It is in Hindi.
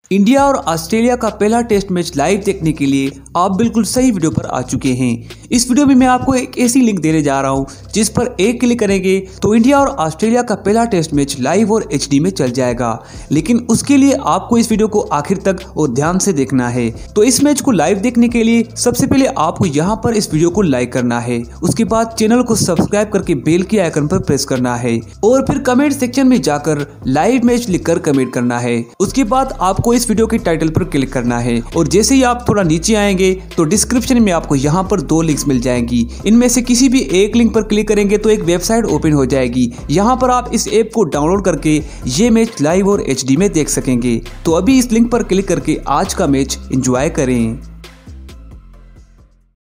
इंडिया और ऑस्ट्रेलिया का पहला टेस्ट मैच लाइव देखने के लिए आप बिल्कुल सही वीडियो पर आ चुके हैं। इस वीडियो में मैं आपको एक ऐसी लिंक देने जा रहा हूं जिस पर एक क्लिक करेंगे तो इंडिया और ऑस्ट्रेलिया का पहला टेस्ट मैच लाइव और एचडी में चल जाएगा। लेकिन उसके लिए आपको इस वीडियो को आखिर तक और ध्यान से देखना है। तो इस मैच को लाइव देखने के लिए सबसे पहले आपको यहाँ पर इस वीडियो को लाइक करना है, उसके बाद चैनल को सब्सक्राइब करके बेल के आइकन पर प्रेस करना है और फिर कमेंट सेक्शन में जाकर लाइव मैच लिखकर कमेंट करना है। उसके बाद आपको इस वीडियो के टाइटल पर क्लिक करना है और जैसे ही आप थोड़ा नीचे आएंगे तो डिस्क्रिप्शन में आपको यहाँ पर 2 लिंक्स मिल जाएंगी। इनमें से किसी भी एक लिंक पर क्लिक करेंगे तो एक वेबसाइट ओपन हो जाएगी। यहाँ पर आप इस ऐप को डाउनलोड करके ये मैच लाइव और एचडी में देख सकेंगे। तो अभी इस लिंक पर क्लिक करके आज का मैच एंजॉय करें।